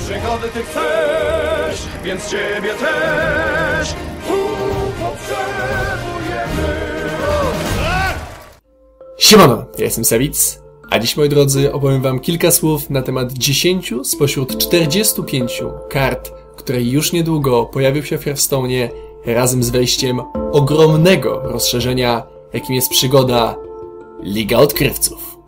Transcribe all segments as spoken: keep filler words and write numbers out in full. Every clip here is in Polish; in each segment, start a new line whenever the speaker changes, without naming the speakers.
Przygody ty chcesz, więc ciebie też tu potrzebujemy.
Siemano, ja jestem Savic, a dziś, moi drodzy, opowiem wam kilka słów na temat dziesięciu spośród czterdziestu pięciu kart, które już niedługo pojawią się w Hearthstone'ie razem z wejściem ogromnego rozszerzenia, jakim jest przygoda Liga Odkrywców.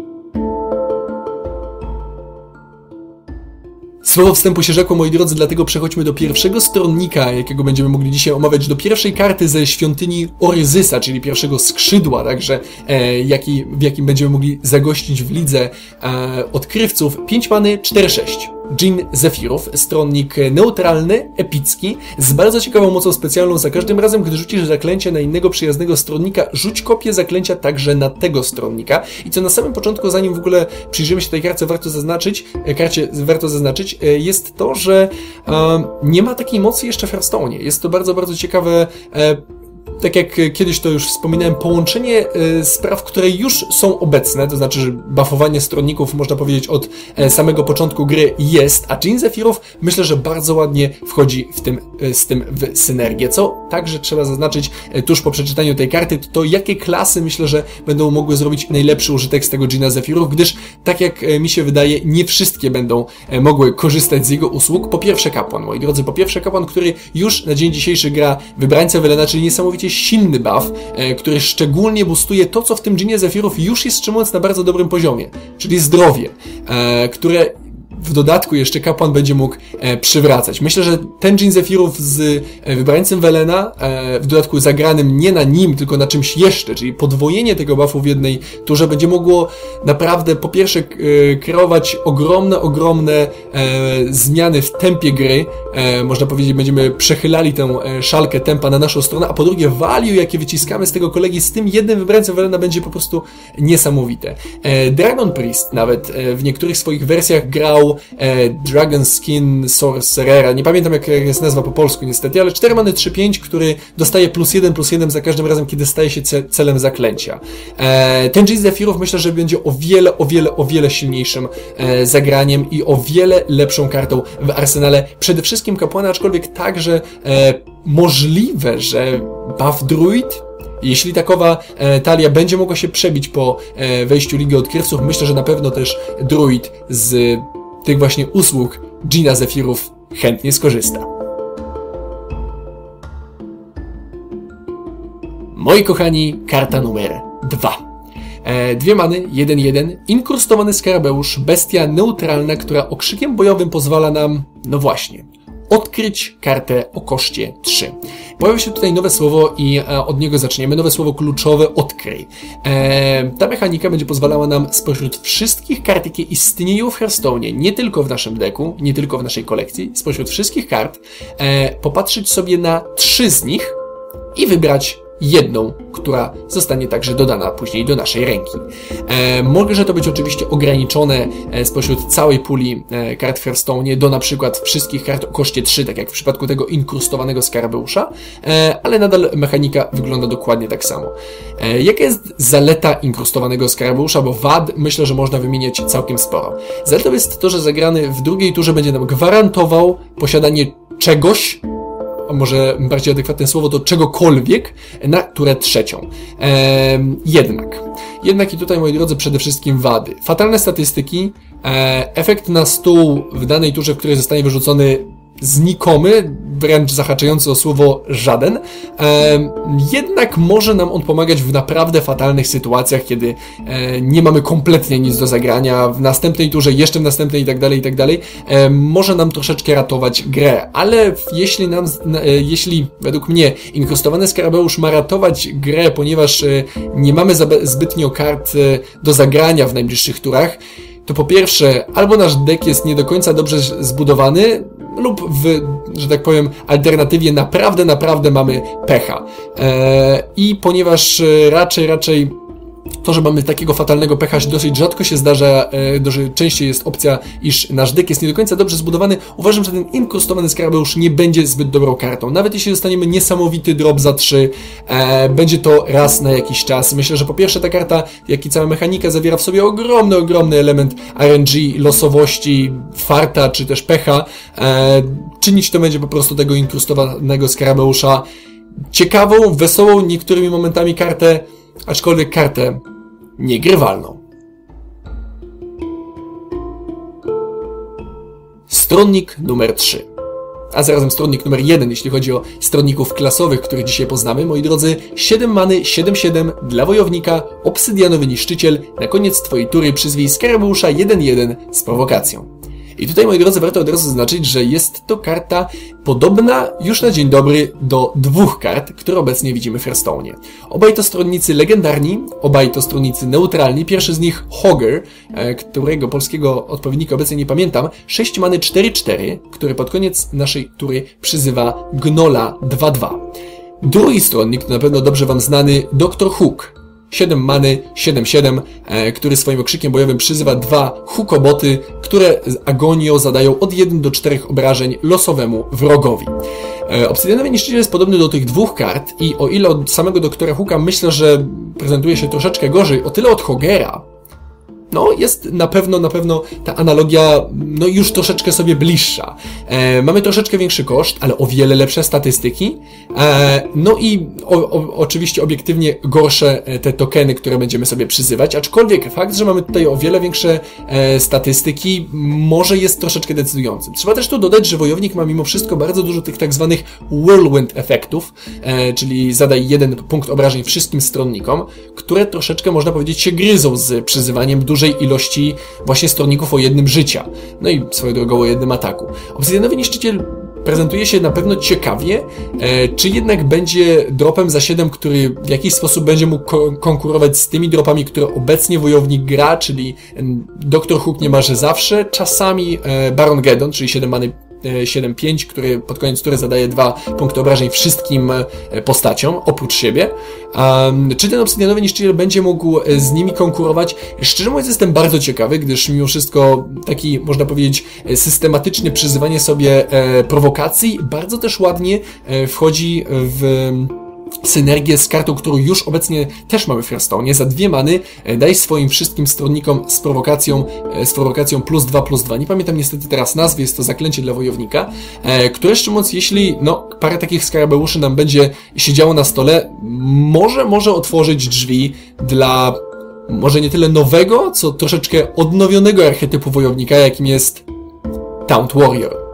Słowo wstępu się rzekło, moi drodzy, dlatego przechodźmy do pierwszego stronnika, jakiego będziemy mogli dzisiaj omawiać, do pierwszej karty ze świątyni Oryzysa, czyli pierwszego skrzydła, także e, jaki, w jakim będziemy mogli zagościć w lidze e, odkrywców. pięć many, cztery sześć. Dżin Zefirów, stronnik neutralny, epicki, z bardzo ciekawą mocą specjalną. Za każdym razem, gdy rzucisz zaklęcie na innego przyjaznego stronnika, rzuć kopię zaklęcia także na tego stronnika. I co na samym początku, zanim w ogóle przyjrzymy się tej karcie, warto zaznaczyć, karcie warto zaznaczyć, jest to, że e, nie ma takiej mocy jeszcze w Hearthstone'ie. Jest to bardzo, bardzo ciekawe, e, tak jak kiedyś to już wspominałem, połączenie y, spraw, które już są obecne, to znaczy, że buffowanie stronników, można powiedzieć, od e, samego początku gry jest, a Dżin Zefirów myślę, że bardzo ładnie wchodzi w tym, y, z tym w synergię. Co także trzeba zaznaczyć y, tuż po przeczytaniu tej karty, to, to jakie klasy myślę, że będą mogły zrobić najlepszy użytek z tego Dżina Zefirów, gdyż tak jak y, mi się wydaje, nie wszystkie będą y, mogły korzystać z jego usług. Po pierwsze kapłan, moi drodzy, po pierwsze kapłan, który już na dzień dzisiejszy gra wybrańca Welena, czyli niesamowicie silny buff, e, który szczególnie boostuje to, co w tym Dżinie Zefirów już jest, szczerze mówiąc, na bardzo dobrym poziomie, czyli zdrowie, e, które w dodatku jeszcze kapłan będzie mógł e, przywracać. Myślę, że ten Dżin Zefirów z e, wybrańcem Welena, e, w dodatku zagranym nie na nim, tylko na czymś jeszcze, czyli podwojenie tego buffu w jednej turze, będzie mogło naprawdę po pierwsze e, kreować ogromne, ogromne e, zmiany w tempie gry. E, można powiedzieć, będziemy przechylali tę e, szalkę tempa na naszą stronę, a po drugie value, jakie wyciskamy z tego kolegi z tym jednym wybrańcem Welena, będzie po prostu niesamowite. E, Dragon Priest nawet e, w niektórych swoich wersjach grał E, Dragon Skin Sorcerera, nie pamiętam jak jest nazwa po polsku niestety, ale cztery many trzy pięć, który dostaje plus jeden, plus jeden za każdym razem, kiedy staje się ce celem zaklęcia. E, ten Dżin Zefirów myślę, że będzie o wiele, o wiele, o wiele silniejszym e, zagraniem i o wiele lepszą kartą w arsenale. Przede wszystkim kapłana, aczkolwiek także e, możliwe, że buff druid, jeśli takowa e, talia będzie mogła się przebić po e, wejściu Ligi Odkrywców, myślę, że na pewno też druid z tych właśnie usług Dżina Zefirów chętnie skorzysta. Moi kochani, karta numer dwa. E, dwie many, jeden jeden, inkrustowany skarabeusz, bestia neutralna, która okrzykiem bojowym pozwala nam, no właśnie, odkryć kartę o koszcie trzy. Pojawi się tutaj nowe słowo i e, od niego zaczniemy. Nowe słowo kluczowe, odkryj. E, ta mechanika będzie pozwalała nam spośród wszystkich kart, jakie istnieją w Hearthstone'ie, nie tylko w naszym deku, nie tylko w naszej kolekcji, spośród wszystkich kart, e, popatrzeć sobie na trzy z nich i wybrać jedną, która zostanie także dodana później do naszej ręki. E, może to być oczywiście ograniczone e, spośród całej puli e, kart w Hearthstone'ie do na przykład wszystkich kart o koszcie trzy, tak jak w przypadku tego inkrustowanego skarabeusza, e, ale nadal mechanika wygląda dokładnie tak samo. E, jaka jest zaleta inkrustowanego skarabeusza, bo wad myślę, że można wymieniać całkiem sporo. Zaletą jest to, że zagrany w drugiej turze będzie nam gwarantował posiadanie czegoś, a może bardziej adekwatne słowo to czegokolwiek, na turę trzecią. Eee, jednak, jednak i tutaj, moi drodzy, przede wszystkim wady. Fatalne statystyki, e, efekt na stół w danej turze, w której zostanie wyrzucony znikomy, wręcz zahaczający o słowo żaden, e, jednak może nam on pomagać w naprawdę fatalnych sytuacjach, kiedy e, nie mamy kompletnie nic do zagrania, w następnej turze, jeszcze w następnej i tak dalej, i tak dalej, e, może nam troszeczkę ratować grę, ale jeśli nam, e, jeśli według mnie inkrustowany skarabeusz ma ratować grę, ponieważ e, nie mamy zbytnio kart e, do zagrania w najbliższych turach, to po pierwsze, albo nasz deck jest nie do końca dobrze zbudowany, lub w, że tak powiem, alternatywie naprawdę, naprawdę mamy pecha. Eee, I ponieważ raczej, raczej To, że mamy takiego fatalnego pecha, dosyć rzadko się zdarza, dość częściej jest opcja, iż nasz deck jest nie do końca dobrze zbudowany. Uważam, że ten inkrustowany skarabeusz nie będzie zbyt dobrą kartą. Nawet jeśli dostaniemy niesamowity drop za trzy, e, będzie to raz na jakiś czas. Myślę, że po pierwsze ta karta, jak i cała mechanika zawiera w sobie ogromny, ogromny element R N G, losowości, farta czy też pecha. E, czynić to będzie po prostu tego inkrustowanego skarabeusza ciekawą, wesołą, niektórymi momentami kartę, aczkolwiek kartę niegrywalną. Stronnik numer trzy. A zarazem stronnik numer jeden, jeśli chodzi o stronników klasowych, których dzisiaj poznamy. Moi drodzy, siedem many, siedem siedem dla wojownika, obsydianowy niszczyciel. Na koniec twojej tury przyzwij skarabeusza jeden jeden z prowokacją. I tutaj, moi drodzy, warto od razu zaznaczyć, że jest to karta podobna już na dzień dobry do dwóch kart, które obecnie widzimy w Hearthstone'ie. Obaj to stronnicy legendarni, obaj to stronnicy neutralni. Pierwszy z nich Hogger, którego polskiego odpowiednika obecnie nie pamiętam. sześć many cztery cztery, który pod koniec naszej tury przyzywa Gnola dwa dwa. Drugi stronnik, to na pewno dobrze wam znany, doktor Hook. siedem many, siedem siedem, e, który swoim okrzykiem bojowym przyzywa dwa hukoboty, które z agonią zadają od jeden do czterech obrażeń losowemu wrogowi. E, Obsydianowy niszczyciel jest podobny do tych dwóch kart i o ile od samego doktora Hooka myślę, że prezentuje się troszeczkę gorzej, o tyle od Hoggera no jest na pewno, na pewno ta analogia no już troszeczkę sobie bliższa. E, mamy troszeczkę większy koszt, ale o wiele lepsze statystyki. E, no i o, o, oczywiście obiektywnie gorsze te tokeny, które będziemy sobie przyzywać, aczkolwiek fakt, że mamy tutaj o wiele większe e, statystyki może jest troszeczkę decydującym. Trzeba też tu dodać, że wojownik ma mimo wszystko bardzo dużo tych tak zwanych whirlwind efektów, e, czyli zadaj jeden punkt obrażeń wszystkim stronnikom, które troszeczkę można powiedzieć się gryzą z przyzywaniem dużej ilości właśnie stronników o jednym życia. No i swoją drogą o jednym ataku. Obsydianowy niszczyciel prezentuje się na pewno ciekawie, e, czy jednak będzie dropem za siedem, który w jakiś sposób będzie mógł ko konkurować z tymi dropami, które obecnie wojownik gra, czyli doktor Hook niemalże zawsze, czasami e, Baron Geddon, czyli siedem many siedem pięć, który pod koniec tury zadaje dwa punkty obrażeń wszystkim postaciom, oprócz siebie. Um, czy ten obsydianowy niszczyciel będzie mógł z nimi konkurować? Szczerze mówiąc jestem bardzo ciekawy, gdyż mimo wszystko taki, można powiedzieć, systematyczne przyzywanie sobie e, prowokacji bardzo też ładnie e, wchodzi w synergię z kartą, którą już obecnie też mamy w Hearthstone'ie. Za dwie many daj swoim wszystkim stronnikom z prowokacją, z prowokacją plus dwa, plus dwa. Nie pamiętam niestety teraz nazwy, jest to zaklęcie dla wojownika, które szczerze mówiąc, jeśli no, parę takich skarabeuszy nam będzie siedziało na stole, może, może otworzyć drzwi dla może nie tyle nowego, co troszeczkę odnowionego archetypu wojownika, jakim jest Taunt Warrior.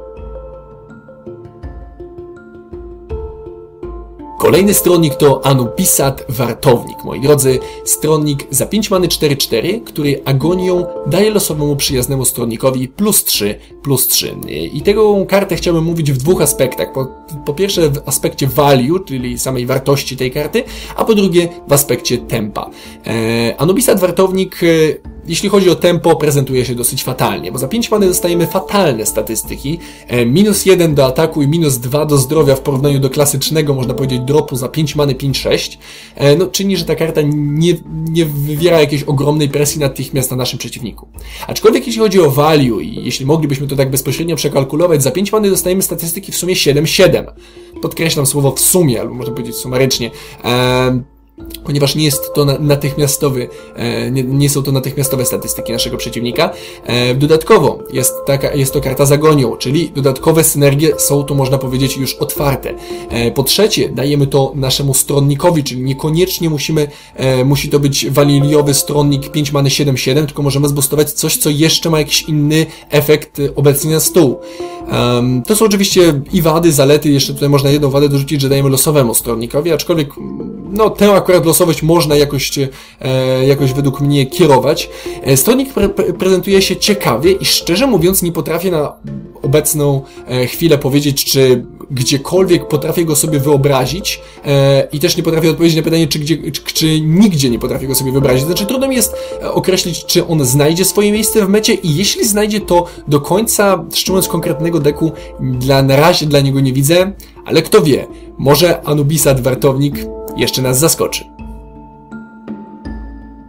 Kolejny stronnik to Anubisat Wartownik, moi drodzy. Stronnik za pięć many cztery cztery, który agonią daje losowemu przyjaznemu stronnikowi plus trzy, plus trzy. I tego kartę chciałbym mówić w dwóch aspektach. Po, po pierwsze w aspekcie value, czyli samej wartości tej karty, a po drugie w aspekcie tempa. E, Anubisat Wartownik, e, jeśli chodzi o tempo, prezentuje się dosyć fatalnie, bo za pięć many dostajemy fatalne statystyki. E, minus jeden do ataku i minus dwa do zdrowia w porównaniu do klasycznego, można powiedzieć, dropu za pięć many pięć sześć. E, no, czyni, że ta karta nie, nie wywiera jakiejś ogromnej presji natychmiast na naszym przeciwniku. Aczkolwiek jeśli chodzi o value i jeśli moglibyśmy to tak bezpośrednio przekalkulować, za pięć many dostajemy statystyki w sumie siedem siedem. Podkreślam słowo w sumie, albo można powiedzieć sumarycznie. E, ponieważ nie jest to natychmiastowy, nie, nie są to natychmiastowe statystyki naszego przeciwnika. Dodatkowo jest, taka, jest to karta z agonią, czyli dodatkowe synergie są tu, można powiedzieć, już otwarte. Po trzecie, dajemy to naszemu stronnikowi, czyli niekoniecznie musimy, musi to być waniliowy stronnik pięć many siedem siedem, tylko możemy zbustować coś, co jeszcze ma jakiś inny efekt obecnie na stół. Um, to są oczywiście i wady, zalety, jeszcze tutaj można jedną wadę dorzucić, że dajemy losowemu stronnikowi, aczkolwiek no tę akurat losowość można jakoś, e, jakoś według mnie kierować. E, stronnik pre pre prezentuje się ciekawie i szczerze mówiąc nie potrafię na obecną e, chwilę powiedzieć, czy gdziekolwiek potrafię go sobie wyobrazić e, i też nie potrafię odpowiedzieć na pytanie, czy, gdzie, czy, czy nigdzie nie potrafię go sobie wyobrazić. Znaczy trudno mi jest określić, czy on znajdzie swoje miejsce w mecie i jeśli znajdzie, to do końca, szczerze mówiąc, konkretnego deku dla, na razie dla niego nie widzę, ale kto wie, może Anubisat Wartownik jeszcze nas zaskoczy.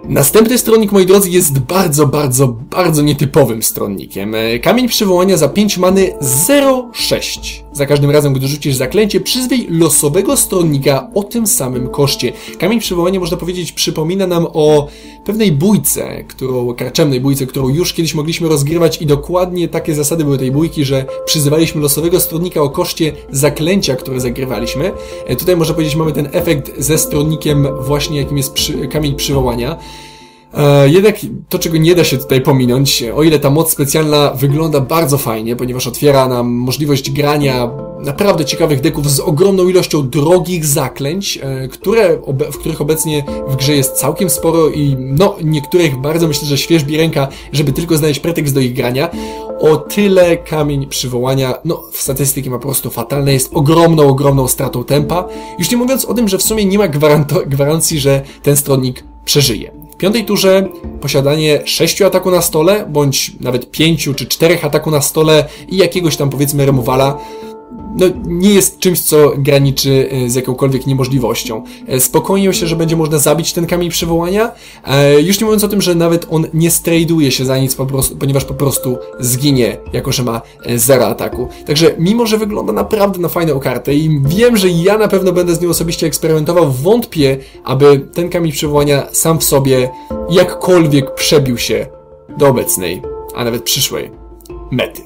Następny stronnik, moi drodzy, jest bardzo, bardzo, bardzo nietypowym stronnikiem. Kamień przywołania za pięć many zero sześć. Za każdym razem, gdy rzucisz zaklęcie, przyzwij losowego stronnika o tym samym koszcie. Kamień przywołania, można powiedzieć, przypomina nam o pewnej bójce, którą, karczemnej bójce, którą już kiedyś mogliśmy rozgrywać i dokładnie takie zasady były tej bójki, że przyzywaliśmy losowego stronnika o koszcie zaklęcia, które zagrywaliśmy. Tutaj, można powiedzieć, mamy ten efekt ze stronnikiem właśnie, jakim jest przy, kamień przywołania. E, jednak to, czego nie da się tutaj pominąć, o ile ta moc specjalna wygląda bardzo fajnie, ponieważ otwiera nam możliwość grania naprawdę ciekawych deków z ogromną ilością drogich zaklęć, e, które, obe, w których obecnie w grze jest całkiem sporo i no, niektórych bardzo myślę, że świerzbi ręka, żeby tylko znaleźć pretekst do ich grania. O tyle kamień przywołania, no w statystyki ma po prostu fatalne, jest ogromną, ogromną stratą tempa. Już nie mówiąc o tym, że w sumie nie ma gwarancji, że ten stronnik przeżyje. W piątej turze posiadanie sześciu ataku na stole, bądź nawet pięciu czy czterech ataku na stole i jakiegoś tam powiedzmy removala, no nie jest czymś, co graniczy z jakąkolwiek niemożliwością. Spokojnie myślę, że będzie można zabić ten kamień przywołania, już nie mówiąc o tym, że nawet on nie strajduje się za nic, po prostu, ponieważ po prostu zginie, jako że ma zero ataku. Także mimo, że wygląda naprawdę na fajną kartę i wiem, że ja na pewno będę z nią osobiście eksperymentował, wątpię, aby ten kamień przywołania sam w sobie jakkolwiek przebił się do obecnej, a nawet przyszłej mety.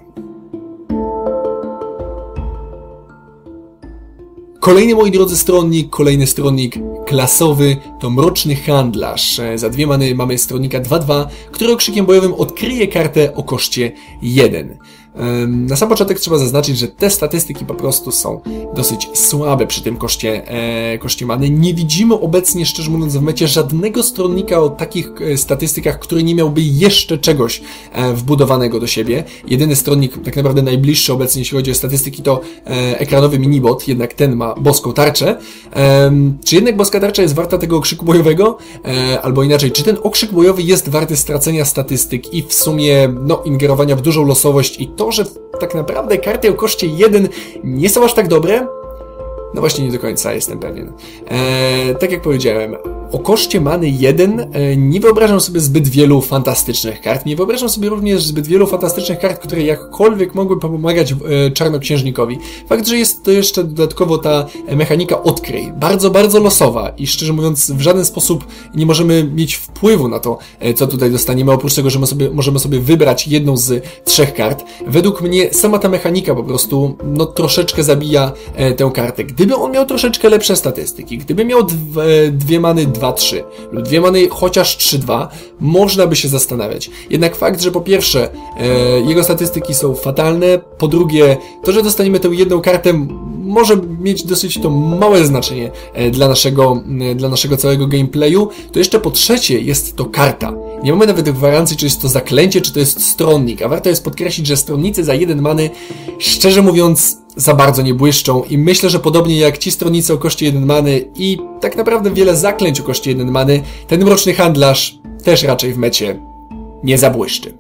Kolejny, moi drodzy, stronnik, kolejny stronnik klasowy to Mroczny Handlarz. Za dwie many mamy stronnika dwa dwa, który okrzykiem bojowym odkryje kartę o koszcie jeden. Na sam początek trzeba zaznaczyć, że te statystyki po prostu są dosyć słabe przy tym koszcie, e, koszcie many. Nie widzimy obecnie, szczerze mówiąc, w mecie żadnego stronnika o takich statystykach, który nie miałby jeszcze czegoś e, wbudowanego do siebie. Jedyny stronnik, tak naprawdę najbliższy obecnie, jeśli chodzi o statystyki, to e, ekranowy minibot, jednak ten ma boską tarczę. E, czy jednak boska tarcza jest warta tego okrzyku bojowego? E, albo inaczej, czy ten okrzyk bojowy jest warty stracenia statystyk i w sumie, no, ingerowania w dużą losowość i to, że tak naprawdę karty o koszcie jeden nie są aż tak dobre? No właśnie nie do końca jestem pewien. Eee, tak jak powiedziałem, o koszcie many jeden e, nie wyobrażam sobie zbyt wielu fantastycznych kart. Nie wyobrażam sobie również zbyt wielu fantastycznych kart, które jakkolwiek mogły pomagać e, Czarnoksiężnikowi. Fakt, że jest to jeszcze dodatkowo ta mechanika odkryj. Bardzo, bardzo losowa i szczerze mówiąc w żaden sposób nie możemy mieć wpływu na to, e, co tutaj dostaniemy, oprócz tego, że my sobie, możemy sobie wybrać jedną z trzech kart. Według mnie sama ta mechanika po prostu no, troszeczkę zabija e, tę kartę. Gdyby on miał troszeczkę lepsze statystyki, gdyby miał dwie, dwie many dwa trzy lub dwie many chociaż trzy dwa, można by się zastanawiać. Jednak fakt, że po pierwsze e, jego statystyki są fatalne, po drugie to, że dostaniemy tę jedną kartę może mieć dosyć to małe znaczenie e, dla naszego, e, dla naszego całego gameplayu, to jeszcze po trzecie jest to karta. Nie mamy nawet gwarancji, czy jest to zaklęcie, czy to jest stronnik, a warto jest podkreślić, że stronnicy za jeden many, szczerze mówiąc, za bardzo nie błyszczą i myślę, że podobnie jak ci stronnicy o koszcie jeden many i tak naprawdę wiele zaklęć o koszcie jeden many, ten Mroczny Handlarz też raczej w mecie nie zabłyszczy.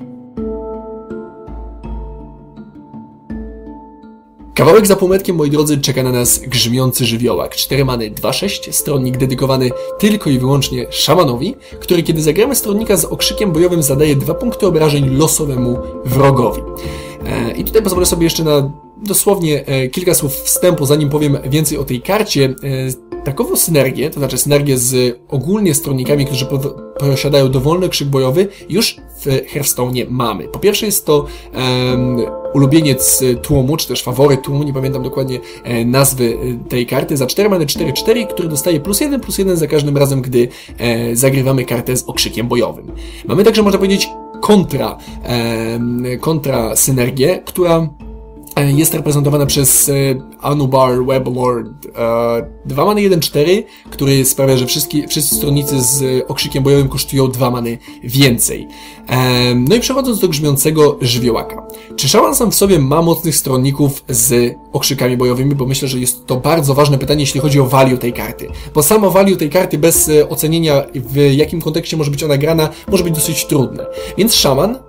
Kawałek za półmetkiem, moi drodzy, czeka na nas Grzmiący Żywiołak. cztery many dwa sześć, stronnik dedykowany tylko i wyłącznie szamanowi, który kiedy zagramy stronnika z okrzykiem bojowym zadaje dwa punkty obrażeń losowemu wrogowi. E, I tutaj pozwolę sobie jeszcze na dosłownie e, kilka słów wstępu, zanim powiem więcej o tej karcie. E, takową synergię, to znaczy synergię z ogólnie stronnikami, którzy po, posiadają dowolny okrzyk bojowy, już w Hearthstone'ie mamy. Po pierwsze jest to um, ulubieniec tłumu, czy też faworyt tłumu, nie pamiętam dokładnie e, nazwy tej karty, za cztery many cztery cztery, który dostaje plus jeden, plus jeden za każdym razem, gdy e, zagrywamy kartę z okrzykiem bojowym. Mamy także, można powiedzieć, kontra, e, kontra synergię, która jest reprezentowana przez Anubar Weblord, dwa many jeden cztery, który sprawia, że wszyscy, wszyscy stronnicy z okrzykiem bojowym kosztują dwa many więcej. No i przechodząc do Grzmiącego Żywiołaka. Czy szaman sam w sobie ma mocnych stronników z okrzykami bojowymi? Bo myślę, że jest to bardzo ważne pytanie, jeśli chodzi o value tej karty. Bo samo value tej karty bez ocenienia, w jakim kontekście może być ona grana, może być dosyć trudne. Więc szaman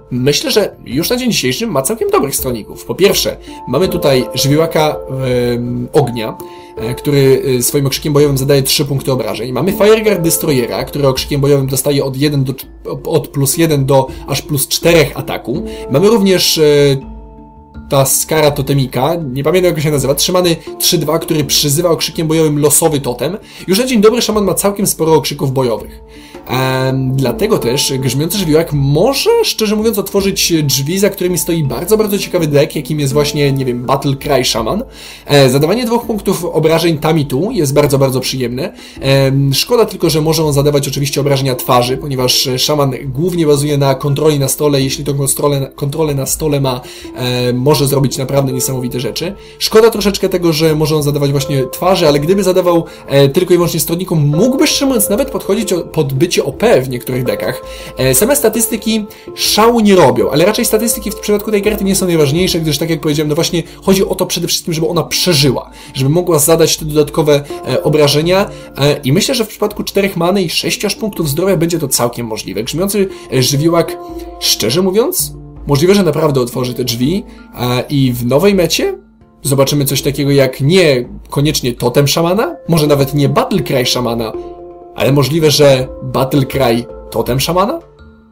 myślę, że już na dzień dzisiejszy ma całkiem dobrych stronników. Po pierwsze, mamy tutaj żywiołaka e, ognia, e, który swoim okrzykiem bojowym zadaje trzy punkty obrażeń. Mamy Fireguard Destroyera, który okrzykiem bojowym dostaje od, jeden do, od plus jeden do aż plus cztery ataku. Mamy również e, ta skara totemika, nie pamiętam jak się nazywa, trzymany trzy dwa, który przyzywa okrzykiem bojowym losowy totem. Już na dzień dobry szaman ma całkiem sporo okrzyków bojowych. Ehm, dlatego też grzmiący żywiołak może, szczerze mówiąc, otworzyć drzwi, za którymi stoi bardzo, bardzo ciekawy deck, jakim jest właśnie, nie wiem, Battle Cry Shaman. E, zadawanie dwóch punktów obrażeń tam i tu jest bardzo, bardzo przyjemne. E, szkoda tylko, że może on zadawać oczywiście obrażenia twarzy, ponieważ szaman głównie bazuje na kontroli na stole. Jeśli tą kontrolę, kontrolę na stole ma, e, może zrobić naprawdę niesamowite rzeczy. Szkoda troszeczkę tego, że może on zadawać właśnie twarzy, ale gdyby zadawał e, tylko i wyłącznie stronnikom, mógłby, szczerze mówiąc, nawet podchodzić o, pod bycie O P w niektórych dekach. E, same statystyki szału nie robią, ale raczej statystyki w przypadku tej karty nie są najważniejsze, gdyż tak jak powiedziałem, no właśnie chodzi o to przede wszystkim, żeby ona przeżyła, żeby mogła zadać te dodatkowe e, obrażenia e, i myślę, że w przypadku czterech many i sześciu aż punktów zdrowia będzie to całkiem możliwe. Grzmiący e, żywiołak, szczerze mówiąc, możliwe, że naprawdę otworzy te drzwi e, i w nowej mecie zobaczymy coś takiego jak nie koniecznie totem szamana, może nawet nie Battle Cry szamana, ale możliwe, że Battle Cry totem szamana?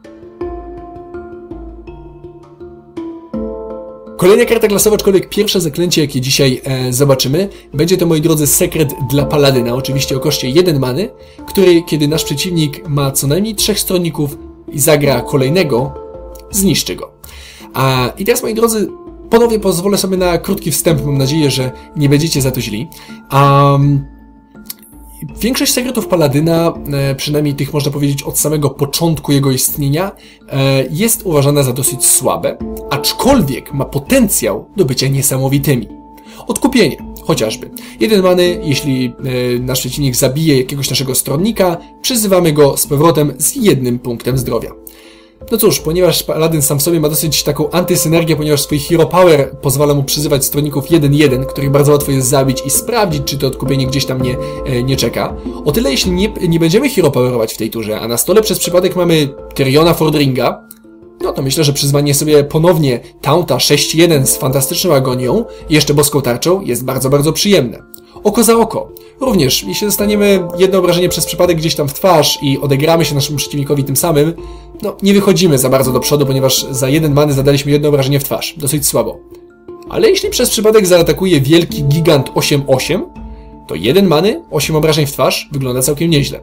Kolejna karta klasowa, aczkolwiek pierwsze zaklęcie, jakie dzisiaj e, zobaczymy, będzie to, moi drodzy, sekret dla paladyna, oczywiście o koszcie jeden many, który, kiedy nasz przeciwnik ma co najmniej trzech stronników i zagra kolejnego, zniszczy go. A, I teraz, moi drodzy, ponownie pozwolę sobie na krótki wstęp, mam nadzieję, że nie będziecie za to źli. Um, Większość sekretów Paladyna, przynajmniej tych można powiedzieć od samego początku jego istnienia, jest uważana za dosyć słabe, aczkolwiek ma potencjał do bycia niesamowitymi. Odkupienie, chociażby. Jeden many, jeśli nasz przeciwnik zabije jakiegoś naszego stronnika, przyzywamy go z powrotem z jednym punktem zdrowia. No cóż, ponieważ Paladyn sam w sobie ma dosyć taką antysynergię, ponieważ swój Hero Power pozwala mu przyzywać stronników jeden jeden, których bardzo łatwo jest zabić i sprawdzić, czy to odkupienie gdzieś tam nie, nie czeka. O tyle, jeśli nie, nie będziemy Hero Powerować w tej turze, a na stole przez przypadek mamy Tyriona Fordringa, no to myślę, że przyzwanie sobie ponownie Taunta sześć jeden z fantastyczną agonią i jeszcze boską tarczą jest bardzo, bardzo przyjemne. Oko za oko. Również, jeśli dostaniemy jedno obrażenie przez przypadek gdzieś tam w twarz i odegramy się naszemu przeciwnikowi tym samym, no nie wychodzimy za bardzo do przodu, ponieważ za jeden many zadaliśmy jedno obrażenie w twarz. Dosyć słabo. Ale jeśli przez przypadek zaatakuje wielki gigant osiem osiem, to jeden many, osiem obrażeń w twarz wygląda całkiem nieźle.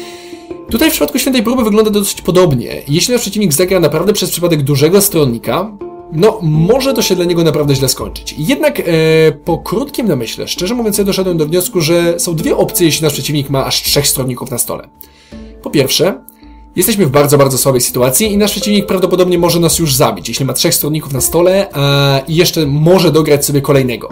Tutaj w przypadku Świętej Próby wygląda dosyć podobnie. Jeśli nasz przeciwnik zagra naprawdę przez przypadek dużego stronnika, no może to się dla niego naprawdę źle skończyć. Jednak e, po krótkim namyśle, szczerze mówiąc, ja doszedłem do wniosku, że są dwie opcje, jeśli nasz przeciwnik ma aż trzech stronników na stole. Po pierwsze, jesteśmy w bardzo, bardzo słabej sytuacji i nasz przeciwnik prawdopodobnie może nas już zabić, jeśli ma trzech stronników na stole e, i jeszcze może dograć sobie kolejnego.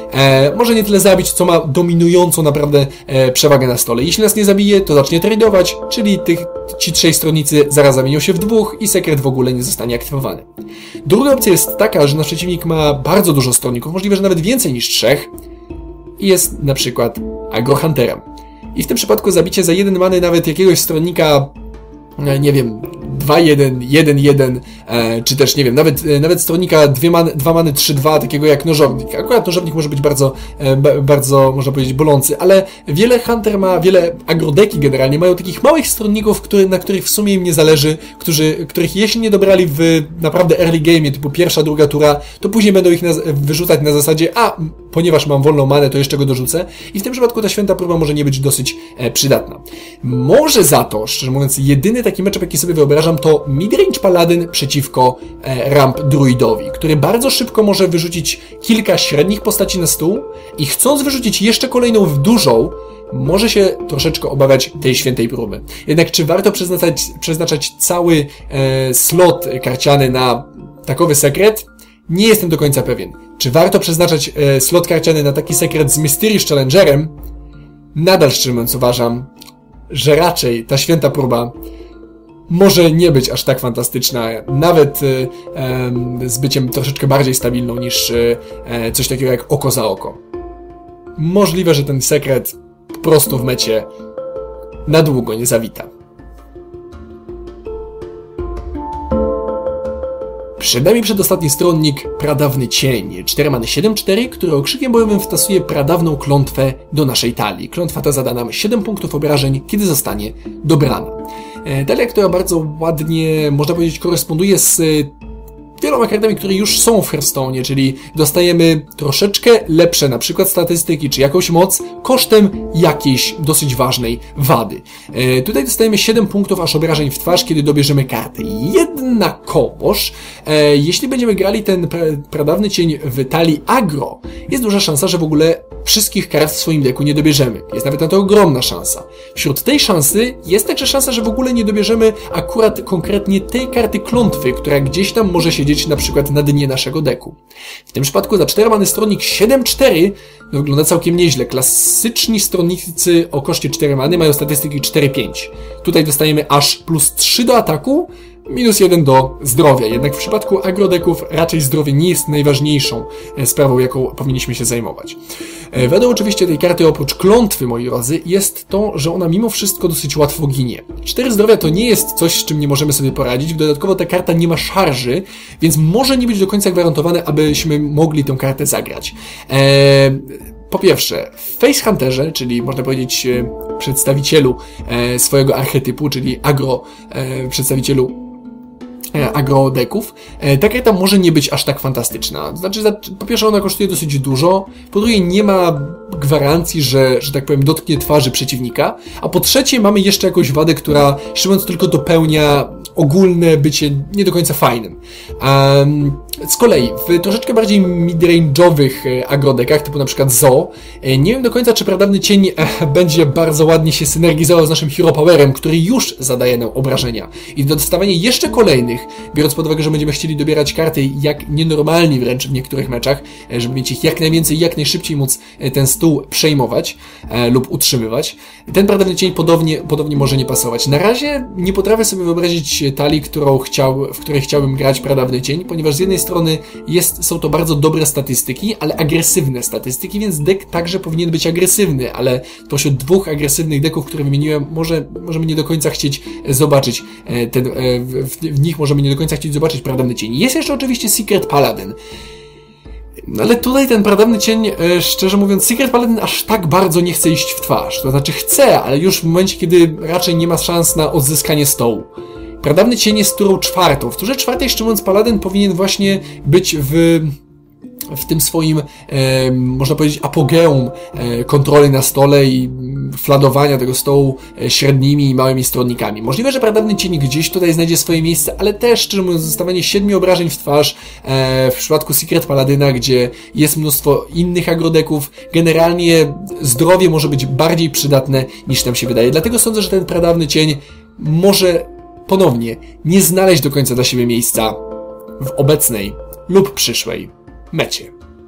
E, może nie tyle zabić, co ma dominującą naprawdę e, przewagę na stole. Jeśli nas nie zabije, to zacznie tradować, czyli tych, ci trzej stronnicy zaraz zamienią się w dwóch i sekret w ogóle nie zostanie aktywowany. Druga opcja jest taka, że nasz przeciwnik ma bardzo dużo stronników, możliwe, że nawet więcej niż trzech i jest na przykład agrohunterem. I w tym przypadku zabicie za jeden many nawet jakiegoś stronnika, nie wiem, dwa jeden, jeden jeden, e, czy też, nie wiem, nawet, e, nawet stronnika dwie many, dwa many trzy dwa, takiego jak nożownik. Akurat nożownik może być bardzo, e, b, bardzo, można powiedzieć, bolący, ale wiele hunter ma, wiele agrodeki generalnie mają takich małych stronników, który, na których w sumie im nie zależy, którzy, których jeśli nie dobrali w naprawdę early game, typu pierwsza, druga tura, to później będą ich na, wyrzucać na zasadzie, a ponieważ mam wolną manę, to jeszcze go dorzucę. I w tym przypadku ta Święta Próba może nie być dosyć e, przydatna. Może za to, szczerze mówiąc, jedyny taki matchup, jaki sobie wyobrażam, to midrange paladyn przeciwko e, ramp druidowi, który bardzo szybko może wyrzucić kilka średnich postaci na stół i chcąc wyrzucić jeszcze kolejną w dużą, może się troszeczkę obawiać tej Świętej Próby. Jednak czy warto przeznaczać, przeznaczać cały e, slot karciany na takowy sekret? Nie jestem do końca pewien. Czy warto przeznaczać e, slot karciany na taki sekret z Mysterious Challengerem? Nadal szczerze mówiąc uważam, że raczej ta Święta Próba może nie być aż tak fantastyczna, nawet y, y, z byciem troszeczkę bardziej stabilną niż y, y, coś takiego jak oko za oko. Możliwe, że ten sekret po prostu w mecie na długo nie zawita. Przed nami przedostatni stronnik, Pradawny Cień. cztery many siedem cztery, który okrzykiem bojowym wtasuje pradawną klątwę do naszej talii. Klątwa ta zada nam siedem punktów obrażeń, kiedy zostanie dobrana. Talia, która bardzo ładnie, można powiedzieć, koresponduje z wieloma kartami, które już są w Hearthstone'ie, czyli dostajemy troszeczkę lepsze na przykład statystyki czy jakąś moc kosztem jakiejś dosyć ważnej wady. E, tutaj dostajemy siedem punktów aż obrażeń w twarz, kiedy dobierzemy karty. Jednakowoż, e, jeśli będziemy grali ten pra pradawny cień w talii agro, jest duża szansa, że w ogóle wszystkich kart w swoim deku nie dobierzemy. Jest nawet na to ogromna szansa. Wśród tej szansy jest także szansa, że w ogóle nie dobierzemy akurat konkretnie tej karty klątwy, która gdzieś tam może siedzieć na przykład na dnie naszego deku. W tym przypadku za cztery many stronnik siedem cztery no, wygląda całkiem nieźle. Klasyczni stronnicy o koszcie cztery many mają statystyki cztery pięć. Tutaj dostajemy aż plus trzy do ataku, minus jeden do zdrowia. Jednak w przypadku agrodeków raczej zdrowie nie jest najważniejszą sprawą, jaką powinniśmy się zajmować. Wadą oczywiście tej karty, oprócz klątwy, moi drodzy, jest to, że ona mimo wszystko dosyć łatwo ginie. cztery zdrowia to nie jest coś, z czym nie możemy sobie poradzić. Dodatkowo ta karta nie ma szarży, więc może nie być do końca gwarantowane, abyśmy mogli tę kartę zagrać. Eee... Po pierwsze, w Face Hunterze, czyli można powiedzieć przedstawicielu swojego archetypu, czyli agro przedstawicielu agrodeków, ta karta może nie być aż tak fantastyczna. To znaczy, po pierwsze ona kosztuje dosyć dużo, po drugie nie ma gwarancji, że, że tak powiem, dotknie twarzy przeciwnika, a po trzecie mamy jeszcze jakąś wadę, która szczerze mówiąc tylko dopełnia ogólne bycie nie do końca fajnym. Um, z kolei w troszeczkę bardziej midrange'owych agrodekach, typu na przykład Zoo, nie wiem do końca, czy pradawny cień będzie bardzo ładnie się synergizował z naszym Hero Powerem, który już zadaje nam obrażenia. I dostawanie jeszcze kolejnych, biorąc pod uwagę, że będziemy chcieli dobierać karty jak nienormalni wręcz w niektórych meczach, żeby mieć ich jak najwięcej, jak najszybciej móc ten stół przejmować e, lub utrzymywać, ten pradawny cień podobnie, podobnie może nie pasować. Na razie nie potrafię sobie wyobrazić talii, którą chciał, w której chciałbym grać pradawny cień, ponieważ z jednej strony jest, są to bardzo dobre statystyki, ale agresywne statystyki, więc deck także powinien być agresywny, ale pośród dwóch agresywnych decków, które wymieniłem, może, możemy nie do końca chcieć zobaczyć ten, w, w nich możemy nie do końca chcieć zobaczyć pradawny cień. Jest jeszcze oczywiście Secret Paladin. No ale tutaj ten pradawny cień, szczerze mówiąc, Secret Paladin aż tak bardzo nie chce iść w twarz. To znaczy chce, ale już w momencie, kiedy raczej nie ma szans na odzyskanie stołu. Pradawny cień jest turą czwartą. W turze czwartej, szczerze mówiąc, Paladin powinien właśnie być w... w tym swoim, e, można powiedzieć, apogeum e, kontroli na stole i fladowania tego stołu e, średnimi i małymi stronnikami. Możliwe, że pradawny cień gdzieś tutaj znajdzie swoje miejsce, ale też, szczerze mówiąc, zostawianie siedmiu obrażeń w twarz e, w przypadku Secret Paladyna, gdzie jest mnóstwo innych agrodeków, generalnie zdrowie może być bardziej przydatne niż nam się wydaje. Dlatego sądzę, że ten pradawny cień może ponownie nie znaleźć do końca dla siebie miejsca w obecnej lub przyszłej mecie.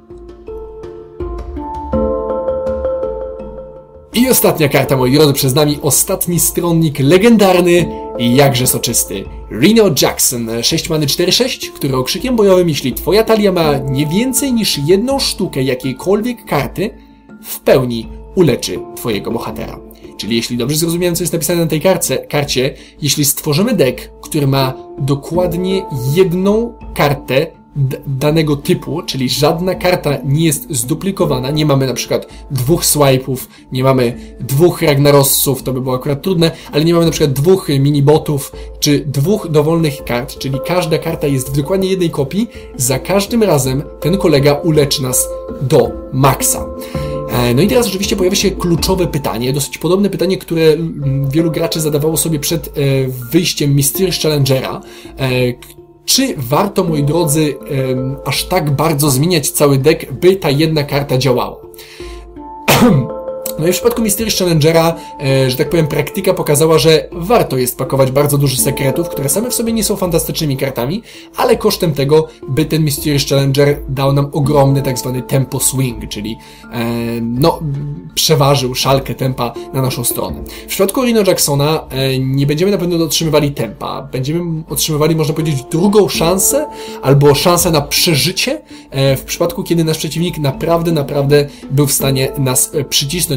I ostatnia karta, moi drodzy, przez nami ostatni stronnik legendarny i jakże soczysty. Reno Jackson, sześć many cztery sześć, który okrzykiem bojowym, jeśli twoja talia ma nie więcej niż jedną sztukę jakiejkolwiek karty, w pełni uleczy twojego bohatera. Czyli jeśli dobrze zrozumiałem, co jest napisane na tej karcie, karcie, jeśli stworzymy deck, który ma dokładnie jedną kartę danego typu, czyli żadna karta nie jest zduplikowana, nie mamy na przykład dwóch swipe'ów, nie mamy dwóch Ragnarossów, to by było akurat trudne, ale nie mamy na przykład dwóch minibotów, czy dwóch dowolnych kart, czyli każda karta jest w dokładnie jednej kopii, za każdym razem ten kolega uleczy nas do maksa. No i teraz oczywiście pojawia się kluczowe pytanie, dosyć podobne pytanie, które wielu graczy zadawało sobie przed wyjściem Mysterious Challengera. Czy warto, moi drodzy, aż tak bardzo zmieniać cały deck, by ta jedna karta działała? No i w przypadku Mysterious Challengera, e, że tak powiem, praktyka pokazała, że warto jest pakować bardzo dużo sekretów, które same w sobie nie są fantastycznymi kartami, ale kosztem tego, by ten Mysterious Challenger dał nam ogromny tak zwany tempo swing, czyli e, no, przeważył szalkę tempa na naszą stronę. W przypadku Reno Jacksona e, nie będziemy na pewno otrzymywali tempa, będziemy otrzymywali, można powiedzieć, drugą szansę, albo szansę na przeżycie, e, w przypadku, kiedy nasz przeciwnik naprawdę, naprawdę był w stanie nas przycisnąć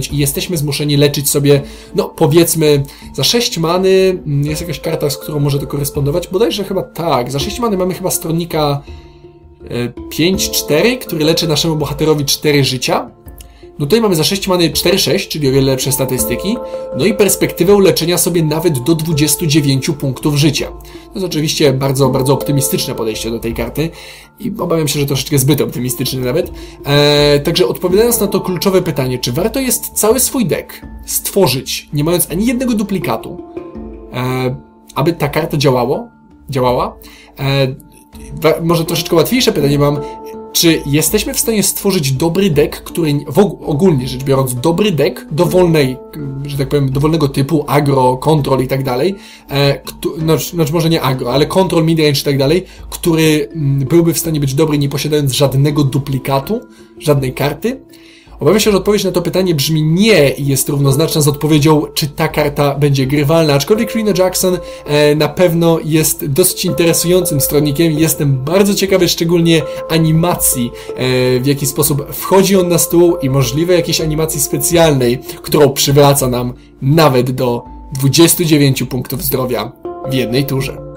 i jesteśmy zmuszeni leczyć sobie, no powiedzmy, za sześć many jest jakaś karta, z którą może to korespondować, bodajże chyba tak, za sześć many mamy chyba stronnika pięć cztery, który leczy naszemu bohaterowi cztery życia. No tutaj mamy za sześć many cztery sześć, czyli o wiele lepsze statystyki, no i perspektywę leczenia sobie nawet do dwudziestu dziewięciu punktów życia. To jest oczywiście bardzo, bardzo optymistyczne podejście do tej karty i obawiam się, że troszeczkę zbyt optymistyczne nawet. Eee, także odpowiadając na to kluczowe pytanie, czy warto jest cały swój deck stworzyć, nie mając ani jednego duplikatu, eee, aby ta karta działało, działała? Eee, może troszeczkę łatwiejsze pytanie mam, czy jesteśmy w stanie stworzyć dobry deck, który, w ogólnie rzecz biorąc, dobry deck dowolnej, że tak powiem, dowolnego typu, agro, control i tak dalej, e, znaczy, znaczy może nie agro, ale control, midrange i tak dalej, który m, byłby w stanie być dobry, nie posiadając żadnego duplikatu, żadnej karty? Obawiam się, że odpowiedź na to pytanie brzmi nie i jest równoznaczna z odpowiedzią, czy ta karta będzie grywalna, aczkolwiek Rena Jackson e, na pewno jest dosyć interesującym stronnikiem. Jestem bardzo ciekawy szczególnie animacji, e, w jaki sposób wchodzi on na stół i możliwe jakiejś animacji specjalnej, którą przywraca nam nawet do dwudziestu dziewięciu punktów zdrowia w jednej turze.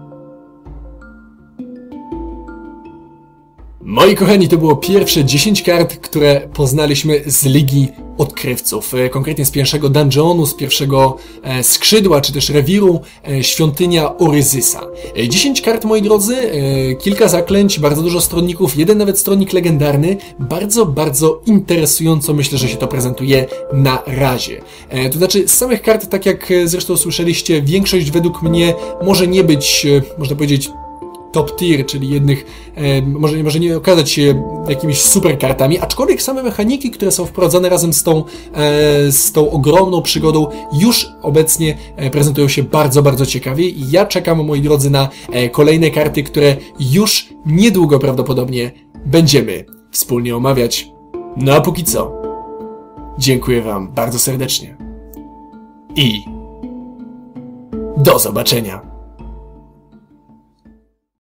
Moi kochani, to było pierwsze dziesięć kart, które poznaliśmy z Ligi Odkrywców. Konkretnie z pierwszego dungeonu, z pierwszego e, skrzydła, czy też rewiru, e, świątynia Oryzysa. E, dziesięć kart, moi drodzy, e, kilka zaklęć, bardzo dużo stronników, jeden nawet stronnik legendarny. Bardzo, bardzo interesująco myślę, że się to prezentuje na razie. E, to znaczy, z samych kart, tak jak zresztą słyszeliście, większość według mnie może nie być, e, można powiedzieć, top tier, czyli jednych, e, może, może nie okazać się jakimiś super kartami, aczkolwiek same mechaniki, które są wprowadzone razem z tą, e, z tą ogromną przygodą, już obecnie e, prezentują się bardzo, bardzo ciekawie i ja czekam, moi drodzy, na e, kolejne karty, które już niedługo prawdopodobnie będziemy wspólnie omawiać. No a póki co, dziękuję Wam bardzo serdecznie i do zobaczenia.